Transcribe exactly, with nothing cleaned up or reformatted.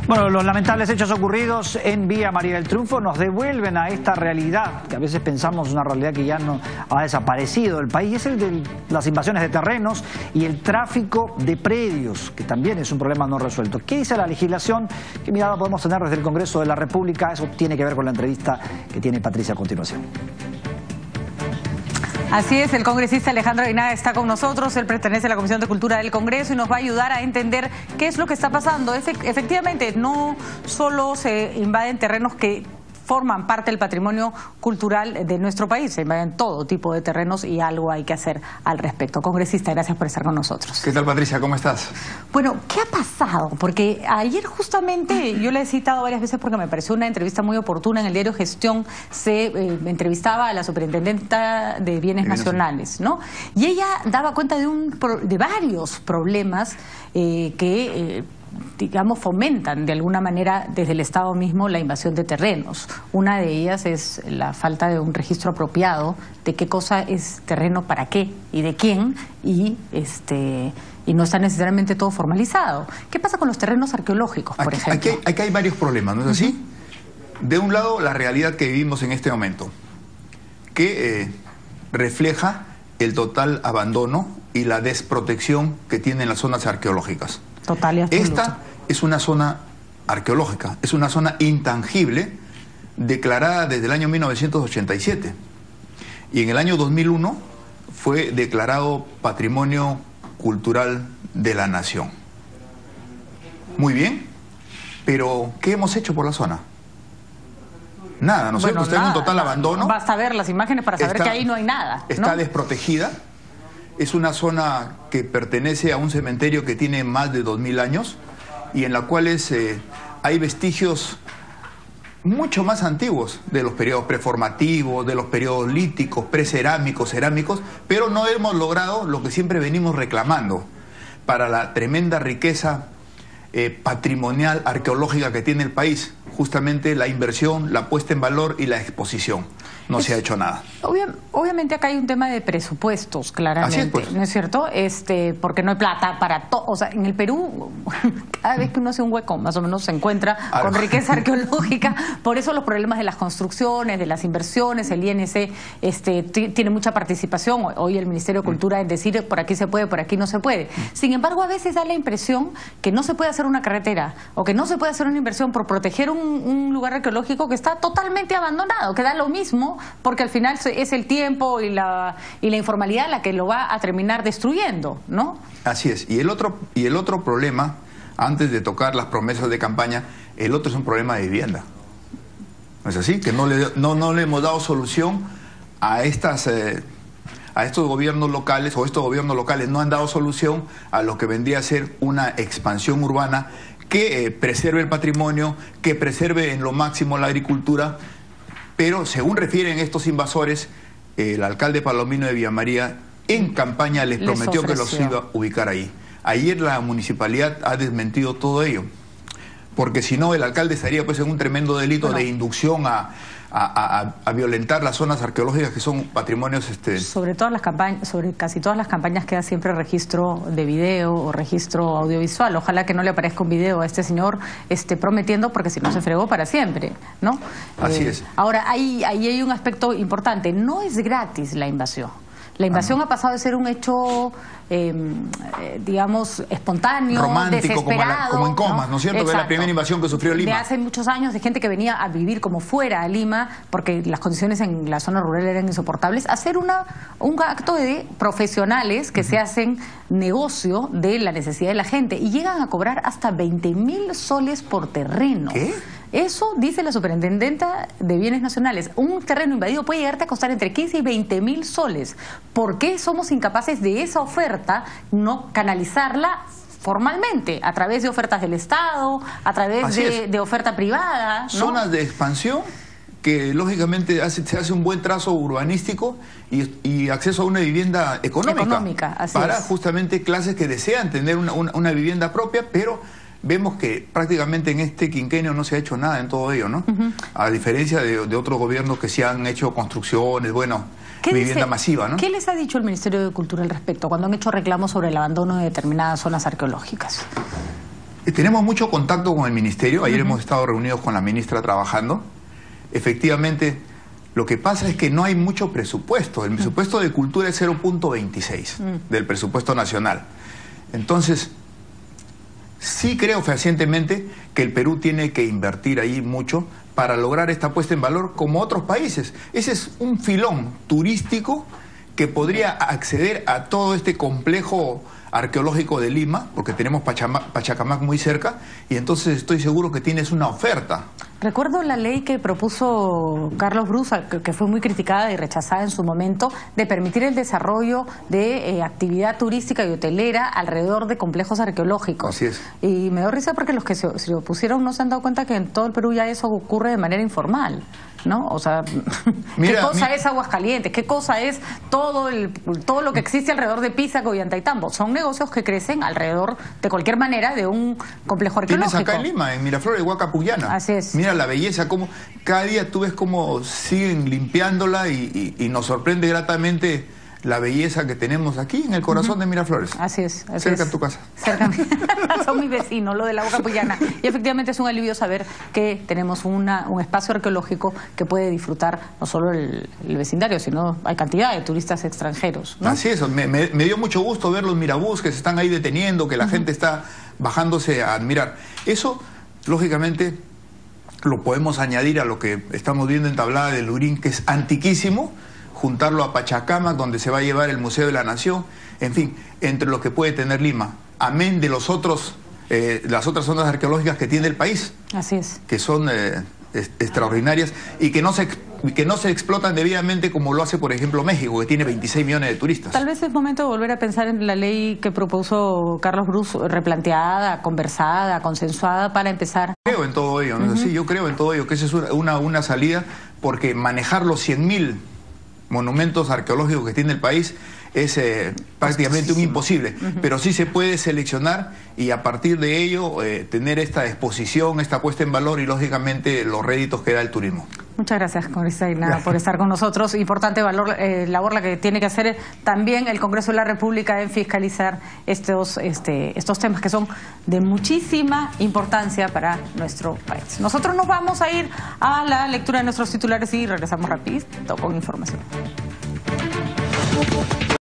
Bueno, los lamentables hechos ocurridos en Villa María del Triunfo nos devuelven a esta realidad, que a veces pensamos una realidad que ya no ha desaparecido del país, y es el de las invasiones de terrenos y el tráfico de predios, que también es un problema no resuelto. ¿Qué dice la legislación? ¿Qué mirada podemos tener desde el Congreso de la República? Eso tiene que ver con la entrevista que tiene Patricia a continuación. Así es, el congresista Alejandro Aguinaga está con nosotros, él pertenece a la Comisión de Cultura del Congreso y nos va a ayudar a entender qué es lo que está pasando. Efectivamente, no solo se invaden terrenos que forman parte del patrimonio cultural de nuestro país, se invaden todo tipo de terrenos y algo hay que hacer al respecto. Congresista, gracias por estar con nosotros. ¿Qué tal, Patricia? ¿Cómo estás? Bueno, ¿qué ha pasado? Porque ayer justamente, yo le he citado varias veces porque me pareció una entrevista muy oportuna, en el diario Gestión se eh, entrevistaba a la superintendenta de Bienes Nacionales, ¿no? Y ella daba cuenta de, un, de varios problemas eh, que... Eh, digamos, fomentan de alguna manera desde el Estado mismo la invasión de terrenos. Una de ellas es la falta de un registro apropiado de qué cosa es terreno para qué y de quién, y este y no está necesariamente todo formalizado. ¿Qué pasa con los terrenos arqueológicos, por aquí, ejemplo? Aquí, aquí hay varios problemas, ¿no es así? Uh-huh. De un lado, la realidad que vivimos en este momento, que eh, refleja el total abandono y la desprotección que tienen las zonas arqueológicas. Total y absoluto. Esta es una zona arqueológica, es una zona intangible declarada desde el año mil novecientos ochenta y siete. Y en el año dos mil uno fue declarado Patrimonio Cultural de la Nación. Muy bien, pero ¿qué hemos hecho por la zona? Nada, ¿no es cierto? Bueno, Está en un total nada, abandono. Basta ver las imágenes para saber está, que ahí no hay nada, ¿no? Está desprotegida. Es una zona que pertenece a un cementerio que tiene más de dos mil años y en la cual es, eh, hay vestigios mucho más antiguos de los periodos preformativos, de los periodos líticos, precerámicos, cerámicos, pero no hemos logrado lo que siempre venimos reclamando para la tremenda riqueza eh, patrimonial, arqueológica que tiene el país, justamente la inversión, la puesta en valor y la exposición. No es, se ha hecho nada. Obvia, obviamente acá hay un tema de presupuestos, claramente, Así es, pues. ¿no es cierto? Este, porque no hay plata para todo. O sea, en el Perú, cada vez que uno hace un hueco, más o menos se encuentra Algo. con riqueza arqueológica. Por eso los problemas de las construcciones, de las inversiones, el I N S este, tiene mucha participación. Hoy el Ministerio de Cultura en decir por aquí se puede, por aquí no se puede. Sin embargo, a veces da la impresión que no se puede hacer una carretera o que no se puede hacer una inversión por proteger un, un lugar arqueológico que está totalmente abandonado, que da lo mismo, porque al final es el tiempo y la, y la informalidad la que lo va a terminar destruyendo, ¿no? Así es. Y el otro, y el otro problema, antes de tocar las promesas de campaña, el otro es un problema de vivienda. ¿No es así? Que no le, no, no le hemos dado solución a estas... Eh, a estos gobiernos locales, o estos gobiernos locales no han dado solución a lo que vendría a ser una expansión urbana que eh, preserve el patrimonio, que preserve en lo máximo la agricultura. Pero según refieren estos invasores, eh, el alcalde Palomino de Villa María en campaña les prometió les que los iba a ubicar ahí. Ayer la municipalidad ha desmentido todo ello, porque si no el alcalde estaría pues en un tremendo delito bueno. de inducción a, a, a, a violentar las zonas arqueológicas que son patrimonios... Este... Sobre todas las campañas, sobre casi todas las campañas queda siempre registro de video o registro audiovisual. Ojalá que no le aparezca un video a este señor este, prometiendo, porque si no se fregó para siempre, ¿no? Así eh, es. Ahora, ahí, ahí hay un aspecto importante. No es gratis la invasión. La invasión ah, no. ha pasado de ser un hecho, eh, eh, digamos, espontáneo, romántico, como, la, como en Comas, ¿no, ¿no es cierto? Que es la primera invasión que sufrió Lima. De hace muchos años, de gente que venía a vivir como fuera a Lima, porque las condiciones en la zona rural eran insoportables, hacer una, un acto de profesionales que uh-huh. se hacen negocio de la necesidad de la gente y llegan a cobrar hasta veinte mil soles por terreno. ¿Qué? Eso dice la superintendenta de Bienes Nacionales. Un terreno invadido puede llegarte a costar entre quince y veinte mil soles. ¿Por qué somos incapaces de esa oferta no canalizarla formalmente? A través de ofertas del Estado, a través de, de oferta privada, ¿no? Zonas de expansión que lógicamente hace, se hace un buen trazo urbanístico y, y acceso a una vivienda económica. Económica, así para es. justamente clases que desean tener una, una, una vivienda propia, pero... Vemos que prácticamente en este quinquenio no se ha hecho nada en todo ello, ¿no? Uh-huh. A diferencia de, de otros gobiernos que se han hecho construcciones, bueno, vivienda dice, masiva, ¿no? ¿Qué les ha dicho el Ministerio de Cultura al respecto cuando han hecho reclamos sobre el abandono de determinadas zonas arqueológicas? Tenemos mucho contacto con el Ministerio. Ayer uh-huh. hemos estado reunidos con la ministra trabajando. Efectivamente, lo que pasa es que no hay mucho presupuesto. El presupuesto de cultura es cero punto veintiséis uh-huh. del presupuesto nacional. Entonces, sí creo fehacientemente que el Perú tiene que invertir ahí mucho para lograr esta puesta en valor como otros países. Ese es un filón turístico que podría acceder a todo este complejo arqueológico de Lima, porque tenemos Pachama, Pachacamac muy cerca, y entonces estoy seguro que tienes una oferta. Recuerdo la ley que propuso Carlos Brus, que fue muy criticada y rechazada en su momento, de permitir el desarrollo de eh, actividad turística y hotelera alrededor de complejos arqueológicos. Así es. Y me dio risa porque los que se, se opusieron no se han dado cuenta que en todo el Perú ya eso ocurre de manera informal, ¿no? O sea, mira, ¿qué cosa mira. es Aguascalientes? ¿Qué cosa es todo, el, todo lo que existe alrededor de Pisaco y Antaitambo? Son negocios que crecen alrededor, de cualquier manera, de un complejo arqueológico. Tienes acá en Lima, en Miraflores, Huacapuyana. Así es. Mira la belleza, como cada día tú ves cómo siguen limpiándola y, y, y nos sorprende gratamente la belleza que tenemos aquí en el corazón uh-huh. de Miraflores. Así es. Así cerca es. de tu casa. Cerca. Son mis vecinos, lo de la Huacapuyana. Y efectivamente es un alivio saber que tenemos una, un espacio arqueológico que puede disfrutar no solo el, el vecindario, sino hay cantidad de turistas extranjeros, ¿no? Así es. Me, me, me dio mucho gusto ver los mirabús que se están ahí deteniendo, que la uh-huh. gente está bajándose a admirar. Eso, lógicamente, lo podemos añadir a lo que estamos viendo en Tablada del Lurín, que es antiquísimo, juntarlo a Pachacamac, donde se va a llevar el Museo de la Nación, en fin, entre lo que puede tener Lima, amén de los otros, eh, las otras zonas arqueológicas que tiene el país. Así es. Que son eh, es, extraordinarias y que no se que no se explotan debidamente como lo hace, por ejemplo, México, que tiene veintiséis millones de turistas. Tal vez es momento de volver a pensar en la ley que propuso Carlos Brus, replanteada, conversada, consensuada, para empezar. Creo en todo ello, ¿no? Uh-huh. Sí, yo creo en todo ello, que esa es una, una salida, porque manejar los cien mil monumentos arqueológicos que tiene el país es eh, prácticamente un imposible, uh-huh. pero sí se puede seleccionar y a partir de ello eh, tener esta exposición, esta puesta en valor y lógicamente los réditos que da el turismo. Muchas gracias, congresista Ignada, por estar con nosotros. Importante valor, eh, labor la que tiene que hacer también el Congreso de la República en fiscalizar estos, este, estos temas que son de muchísima importancia para nuestro país. Nosotros nos vamos a ir a la lectura de nuestros titulares y regresamos rapidito con información.